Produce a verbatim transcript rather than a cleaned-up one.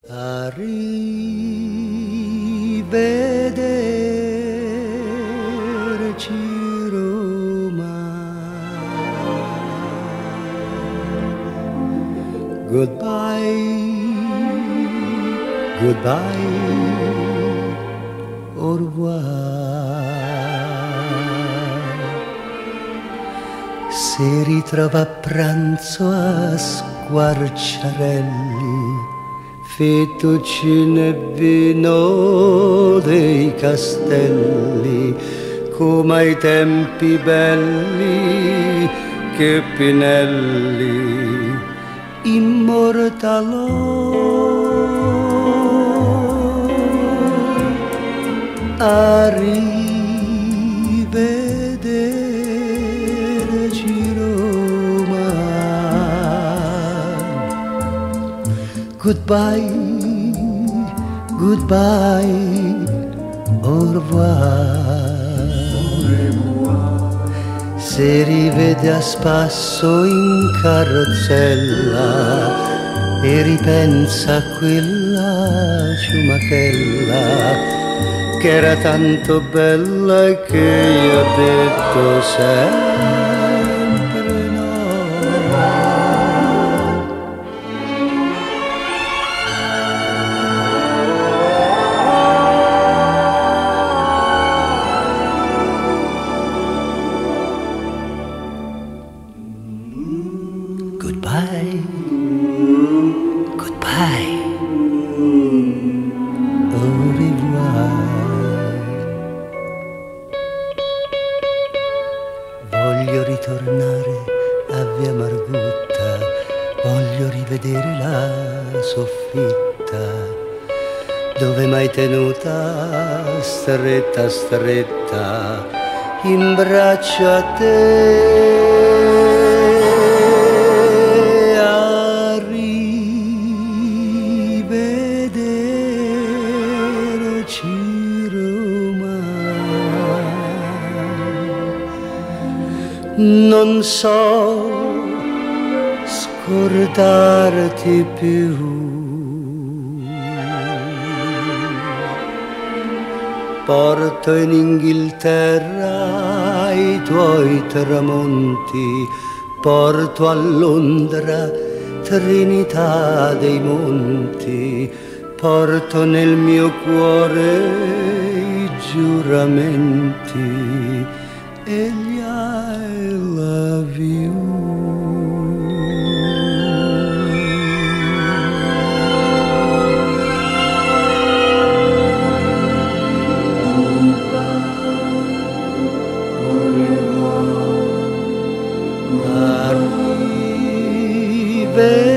Arrivederci Roma. Goodbye, goodbye, au revoir. Si ritrova a pranzo a Squarciarelli, fettuccine e vino dei castelli, come ai tempi belli che Pinelli immortalò. Arrivederci Roma. Goodbye, goodbye, au revoir. Se rivede a spasso in carrozzella e ripensa a quella ciumachella che era tanto bella e che io ho detto sempre no. Goodbye, goodbye, au revoir. Voglio ritornare a Via Margutta, voglio rivedere la soffitta dove m'hai tenuta stretta stretta in braccio a te. Arrivederci Roma. Non so scordarti più, porto in Inghilterra i tuoi tramonti, porto a Londra Trinità dei monti, porto nel mio cuore i giuramenti e gli I love you. Arrivederci